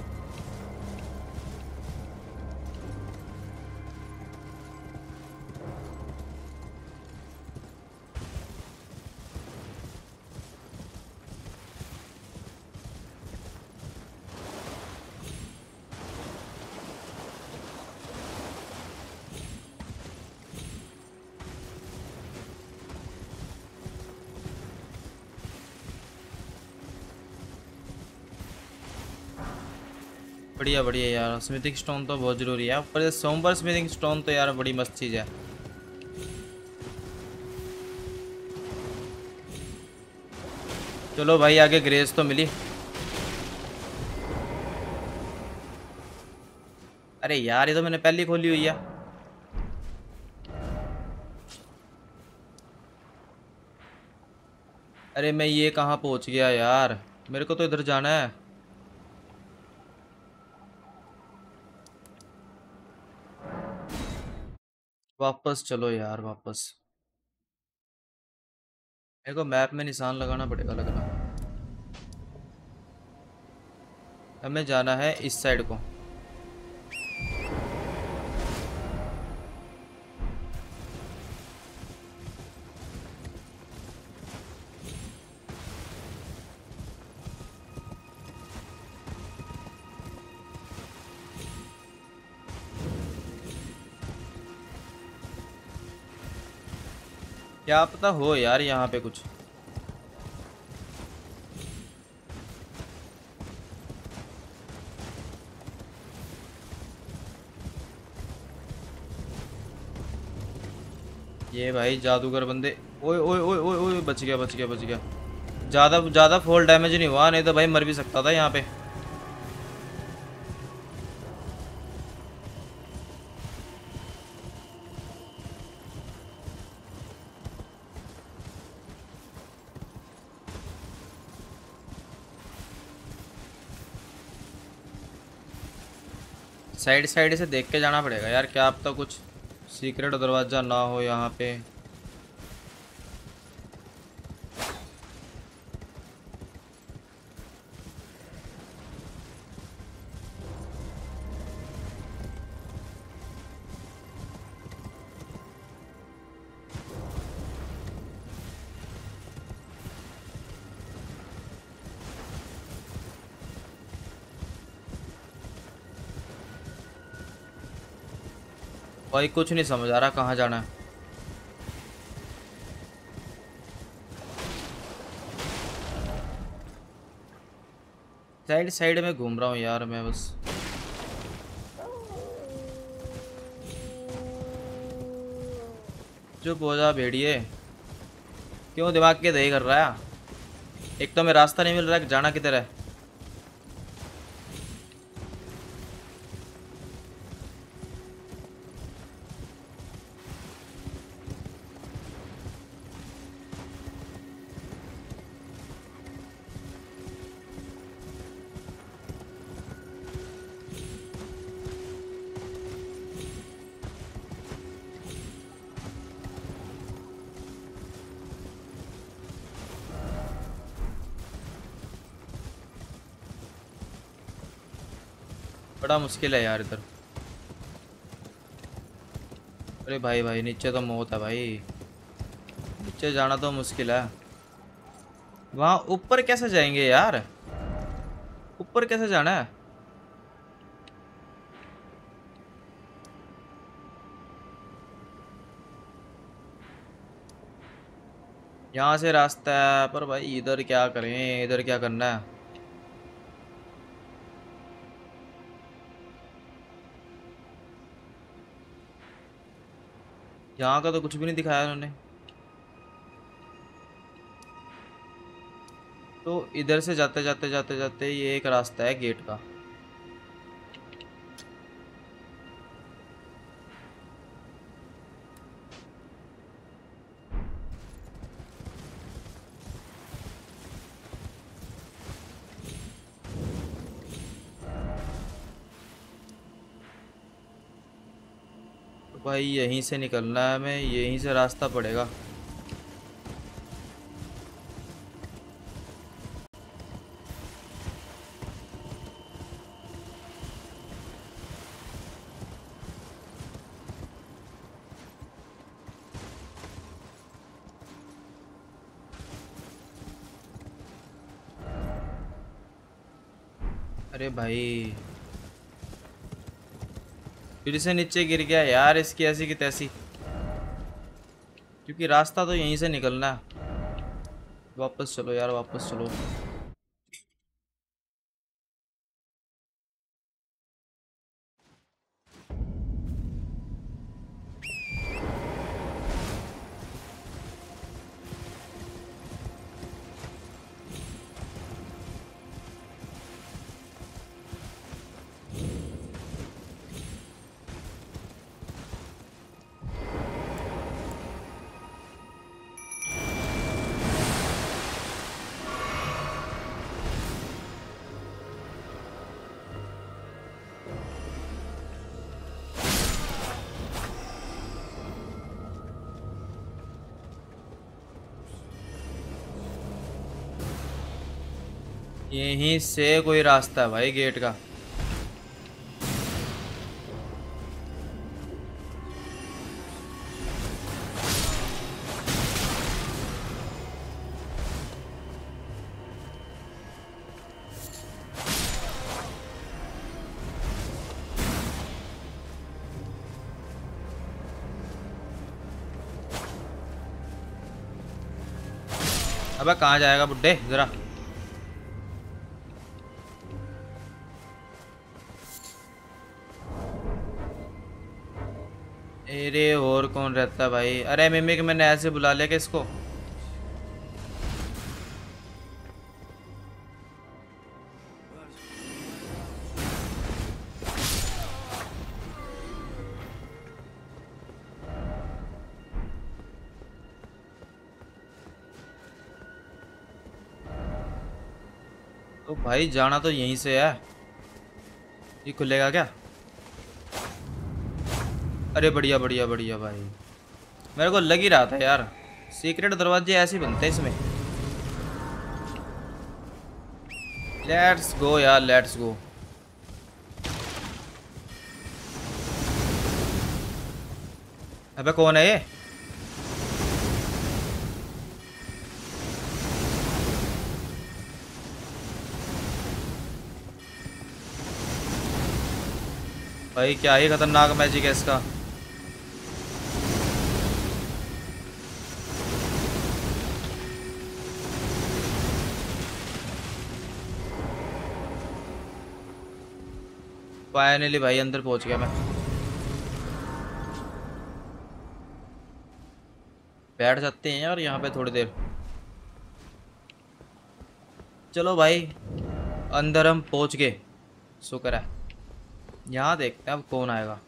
बढ़िया बढ़िया यार, स्मिथिंग स्टोन तो बहुत ज़रूरी है। ऊपर से सोमवार स्मिथिंग स्टोन तो यार बड़ी मस्त चीज़ है। चलो भाई आगे ग्रेस तो मिली। अरे यार ये तो मैंने पहले ही खोली हुई है। अरे मैं ये कहाँ पहुँच गया यार, मेरे को तो इधर जाना है। वापस चलो यार वापस। मेरे को मैप में निशान लगाना पड़ेगा लग रहा। हमें जाना है इस साइड को। क्या पता हो यार यहाँ पे कुछ। ये भाई जादूगर बंदे। ओए ओए ओए ओए ओए, बच गया बच गया बच गया। ज़्यादा ज़्यादा फॉल डैमेज नहीं हुआ, नहीं तो भाई मर भी सकता था यहाँ पे। साइड साइड से देख के जाना पड़ेगा यार, क्या अब तक कुछ सीक्रेट दरवाज़ा ना हो यहाँ पे। भाई कुछ नहीं समझ आ रहा कहाँ जाना है। साइड साइड में घूम रहा हूँ यार मैं बस। चुप हो जा भेड़िए, क्यों दिमाग के दही कर रहा है। एक तो मैं रास्ता नहीं मिल रहा है, जाना किधर है। बड़ा मुश्किल है यार इधर। अरे भाई भाई नीचे तो मौत है भाई। नीचे जाना तो मुश्किल है। वहाँ ऊपर कैसे जाएंगे यार? ऊपर कैसे जाना है? यहाँ से रास्ता है, पर भाई इधर क्या करें, इधर क्या करना है? यहाँ का तो कुछ भी नहीं दिखाया उन्होंने। तो इधर से जाते जाते जाते जाते ये एक रास्ता है गेट का। तो भाई यहीं से निकलना है हमें, यहीं से रास्ता पड़ेगा। अरे भाई फिर से नीचे गिर गया यार, इसकी ऐसी की तैसी। क्योंकि रास्ता तो यहीं से निकलना है। वापस चलो यार, वापस चलो। यहीं से कोई रास्ता है भाई गेट का। अबे कहाँ जाएगा बुड्ढे, जरा। अरे और कौन रहता है भाई? अरे मिमिक मैंने ऐसे बुला लिया कि इसको। तो भाई जाना तो यहीं से है। ये खुलेगा क्या? अरे बढ़िया बढ़िया बढ़िया भाई, मेरे को लग ही रहा था यार, सीक्रेट दरवाजे ऐसे ही बनते हैं इसमें। लेट्स गो यार, लेट्स गो। अबे कौन है ये? भाई क्या ही खतरनाक मैजिक है इसका। फाइनली भाई अंदर पहुंच गया मैं। बैठ सकते हैं यार यहाँ पे थोड़ी देर। चलो भाई अंदर हम पहुंच गए, शुक्र है। यहाँ देखते हैं अब कौन आएगा।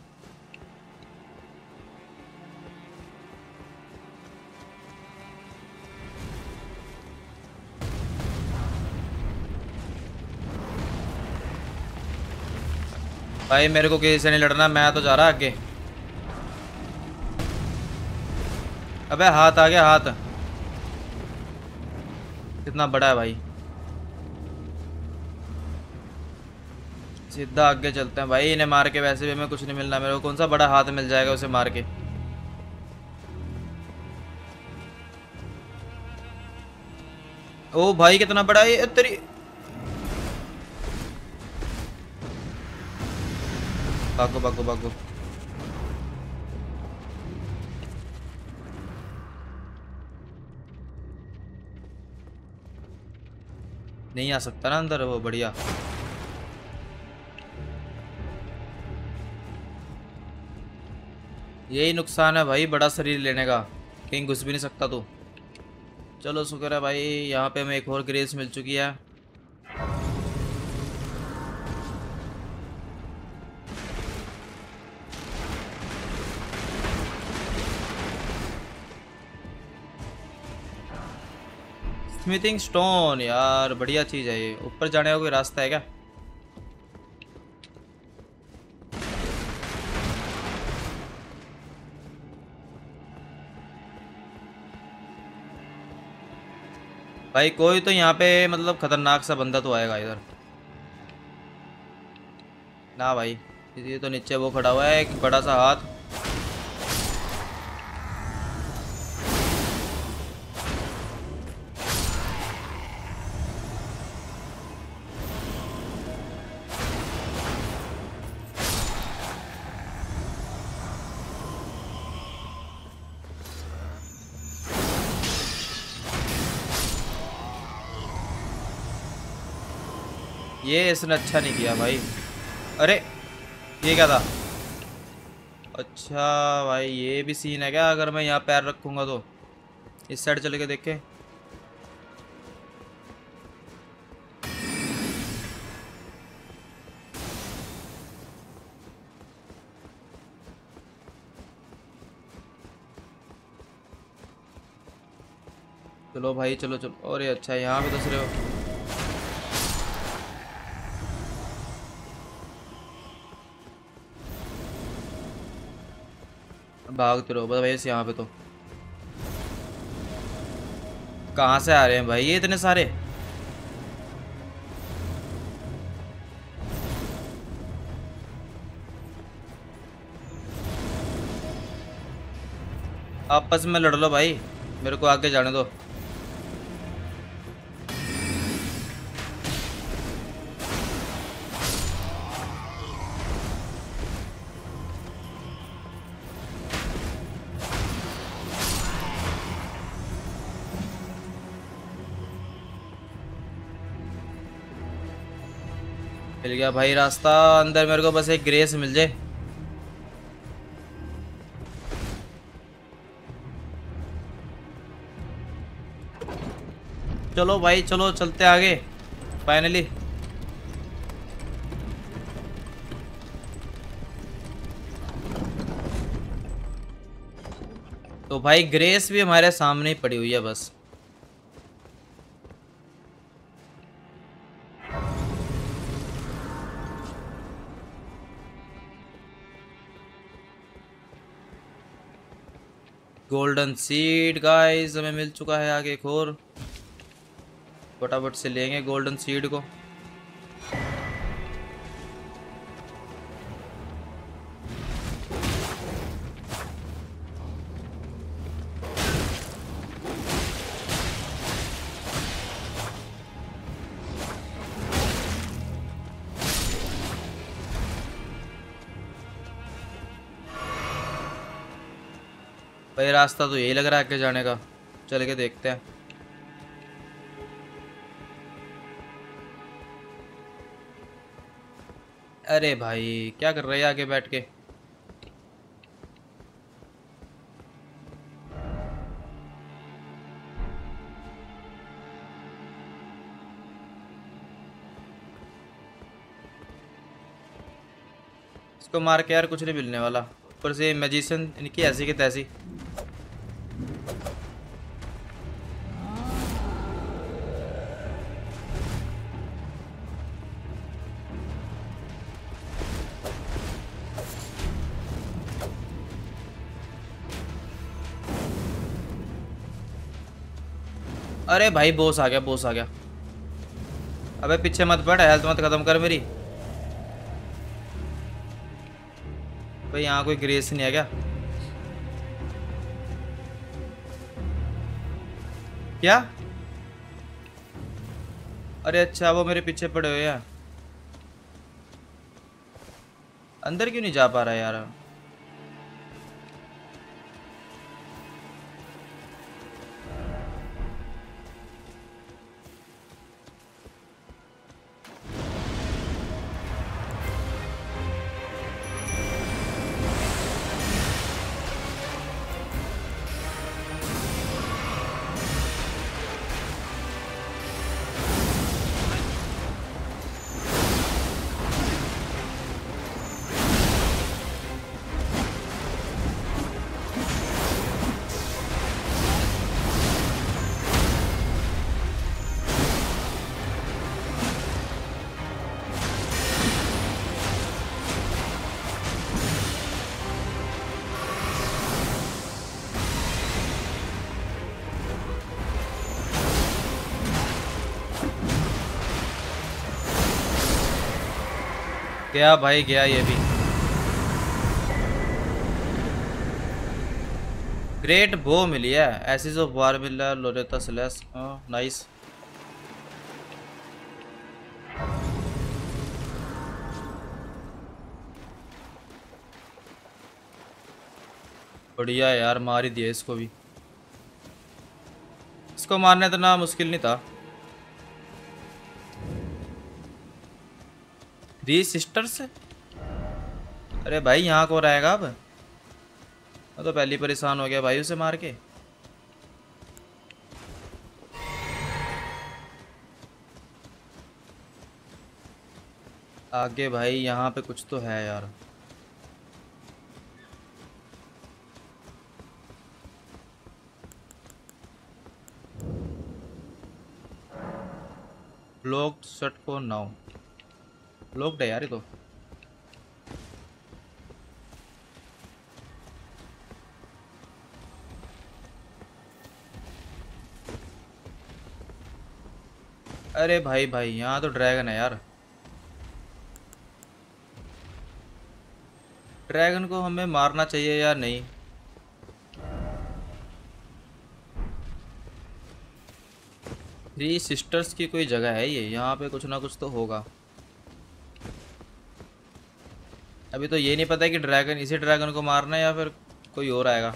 भाई मेरे को किसी से नहीं लड़ना, मैं तो जा रहा आगे। अबे हाथ आ गया, हाथ कितना बड़ा है भाई। सीधा आगे चलते हैं भाई, इन्हें मार के वैसे भी हमें कुछ नहीं मिलना। मेरे को कौन सा बड़ा हाथ मिल जाएगा उसे मार के। ओ भाई कितना बड़ा है ये तेरी। भागो भागो भागो। नहीं आ सकता ना अंदर वो, बढ़िया। यही नुकसान है भाई बड़ा शरीर लेने का, कहीं घुस भी नहीं सकता तू। चलो शुक्र है भाई, यहाँ पे हमें एक और ग्रेस मिल चुकी है। स्मिथिंग स्टोन यार, बढ़िया चीज़ है ये। ऊपर जाने का कोई रास्ता है क्या? भाई कोई तो यहाँ पे मतलब खतरनाक सा बंदा तो आएगा इधर। ना भाई, ये तो नीचे वो खड़ा हुआ है एक बड़ा सा हाथ। ये इसने अच्छा नहीं किया भाई। अरे ये क्या था? अच्छा भाई ये भी सीन है क्या? अगर मैं यहाँ पैर रखूँगा तो इस साइड चल के देखे। चलो भाई चलो चलो। अरे अच्छा यहाँ पे दूसरे भागते रहो बस भाई इस यहाँ पे तो। कहाँ से आ रहे हैं भाई ये इतने सारे? आपस में लड़ लो भाई, मेरे को आगे जाने दो। मिल गया भाई रास्ता अंदर, मेरे को बस एक ग्रेस मिल जाए। चलो भाई चलो चलते आगे फाइनली। तो भाई ग्रेस भी हमारे सामने ही पड़ी हुई है बस। गोल्डन सीड गाइस हमें मिल चुका है, आगे एक और फटाफट से लेंगे गोल्डन सीड को। भाई रास्ता तो यही लग रहा है आगे जाने का, चल के देखते हैं। अरे भाई क्या कर रहे हैं आगे बैठ के? इसको मार के यार कुछ नहीं मिलने वाला, ऊपर से मैजिशियन इनकी ऐसी की तैसी। अरे भाई बॉस आ गया, बॉस आ गया। अबे पीछे मत पड़, हेल्थ मत खत्म कर मेरी। भाई यहाँ कोई ग्रेस नहीं है क्या? क्या अरे अच्छा, वो मेरे पीछे पड़े हुए हैं। अंदर क्यों नहीं जा पा रहा यार? गया भाई गया ये भी। ग्रेट बो मिली है, एसिस ऑफ वार मिल रहा है, लोरेता स्लैश, नाइस। बढ़िया है यार, मार ही दिया इसको भी। इसको मारना इतना मुश्किल नहीं था। 3 सिस्टर्स। अरे भाई यहाँ को रहेगा अब? मैं तो पहले ही परेशान हो गया भाई उसे मार के। आगे भाई यहाँ पे कुछ तो है यार। Blocked shut for now. Blocked है यार ये तो। अरे भाई भाई यहाँ तो ड्रैगन है यार। ड्रैगन को हमें मारना चाहिए या नहीं? थ्री सिस्टर्स की कोई जगह है ये, यहाँ पे कुछ ना कुछ तो होगा। अभी तो ये नहीं पता कि ड्रैगन, इसी ड्रैगन को मारना है या फिर कोई और आएगा।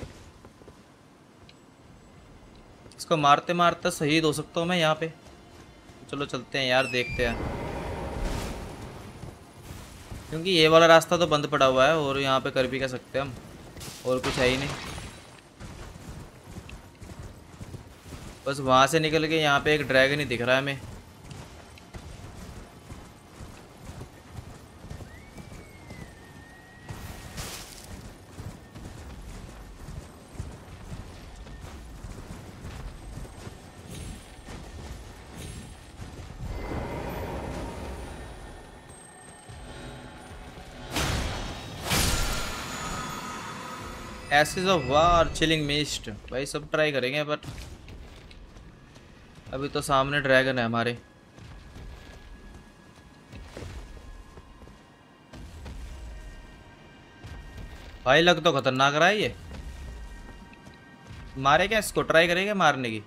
इसको मारते मारते शहीद हो सकता हूँ मैं यहाँ पे। चलो चलते हैं यार, देखते हैं। क्योंकि ये वाला रास्ता तो बंद पड़ा हुआ है और यहाँ पे कर भी क्या सकते हैं हम, और कुछ है ही नहीं। बस वहाँ से निकल के यहाँ पे एक ड्रैगन ही दिख रहा है हमें। Aces of war, chilling mist, भाई सब ट्राई करेंगे बट अभी तो सामने ड्रैगन है हमारे। भाई लग तो खतरनाक रहा है ये। मारे क्या इसको? ट्राई करेंगे मारने की।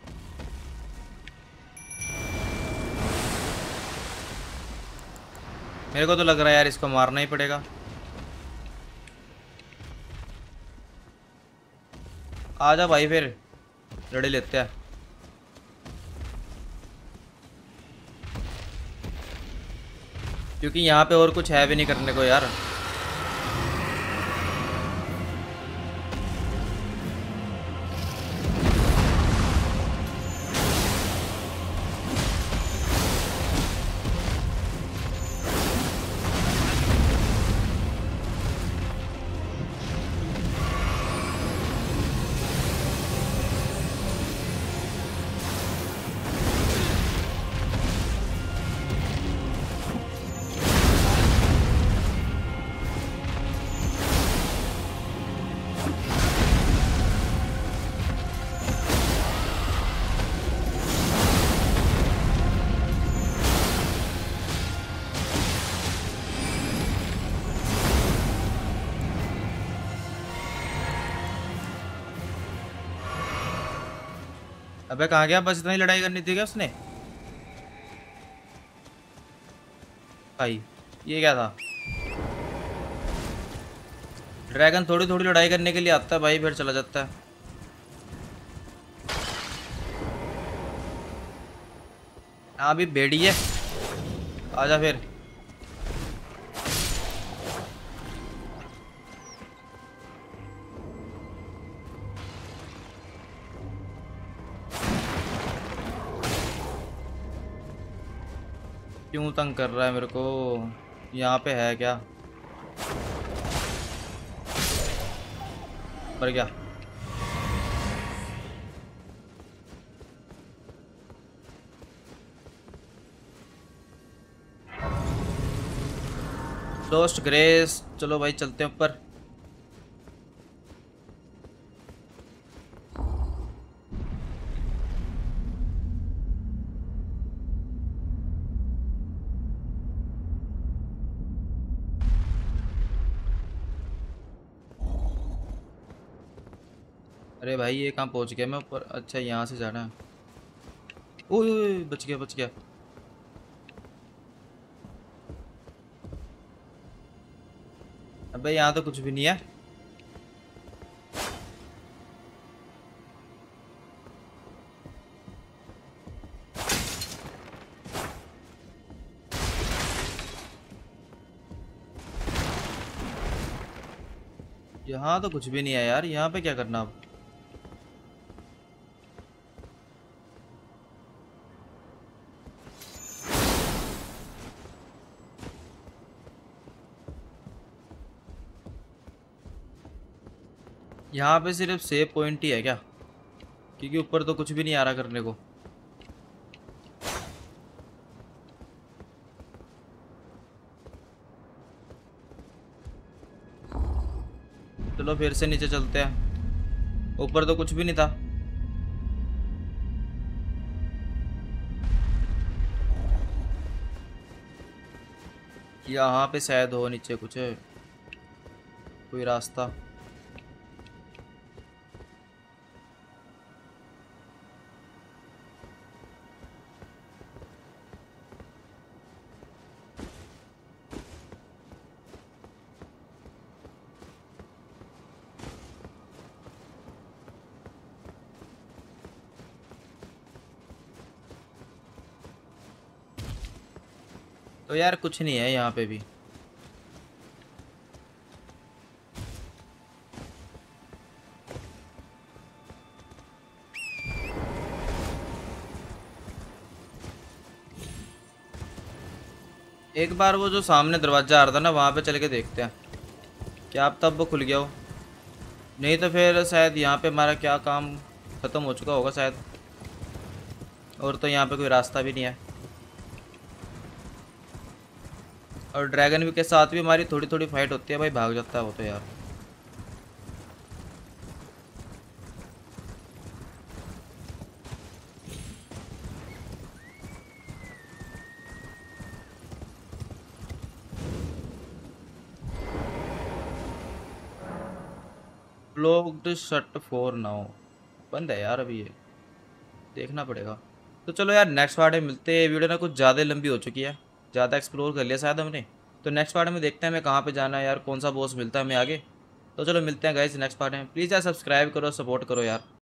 मेरे को तो लग रहा है यार इसको मारना ही पड़ेगा। आजा भाई फिर लड़े लेते हैं। क्योंकि यहाँ पे और कुछ है भी नहीं करने को यार। अबे कहाँ गया? बस इतना ही लड़ाई करनी थी क्या उसने? खाई। ये क्या था? ड्रैगन थोड़ी थोड़ी लड़ाई करने के लिए आता है भाई, फिर चला जाता है। हाँ अभी बेड़ी है, आजा फिर। क्यों तंग कर रहा है मेरे को? यहाँ पे है क्या? मर गया। लोस्ट ग्रेस, चलो भाई चलते हैं ऊपर। अरे भाई ये कहाँ पहुँच गया मैं ऊपर? अच्छा यहाँ से जाना है। ओए ओए, ओए, बच गया बच गया। अबे यहाँ तो कुछ भी नहीं है। यहाँ तो कुछ भी नहीं है यार, यहाँ पे क्या करना अब? यहाँ पे सिर्फ सेव पॉइंट ही है क्या? क्योंकि ऊपर तो कुछ भी नहीं आ रहा करने को। चलो फिर से नीचे चलते हैं, ऊपर तो कुछ भी नहीं था। यहाँ पे शायद हो नीचे कुछ है, कोई रास्ता। तो यार कुछ नहीं है यहाँ पे भी। एक बार वो जो सामने दरवाजा आ रहा था ना, वहाँ पे चल के देखते हैं क्या अब तब वो खुल गया हो। नहीं तो फिर शायद यहाँ पे हमारा क्या काम ख़त्म हो चुका होगा शायद। और तो यहाँ पे कोई रास्ता भी नहीं है। और ड्रैगन भी के साथ भी हमारी थोड़ी थोड़ी फाइट होती है भाई, भाग जाता है वो तो यार। ब्लॉक्ड शट फॉर नाउ, बंद है यार अभी ये, देखना पड़ेगा। तो चलो यार नेक्स्ट पार्ट में मिलते हैं। वीडियो ना कुछ ज़्यादा लंबी हो चुकी है, ज़्यादा एक्सप्लोर कर लिया शायद हमने। तो नेक्स्ट पार्ट में देखते हैं हमें कहाँ पे जाना है यार, कौन सा बॉस मिलता है हमें आगे। तो चलो मिलते हैं गाइस नेक्स्ट पार्ट में। प्लीज़ यार सब्सक्राइब करो, सपोर्ट करो यार।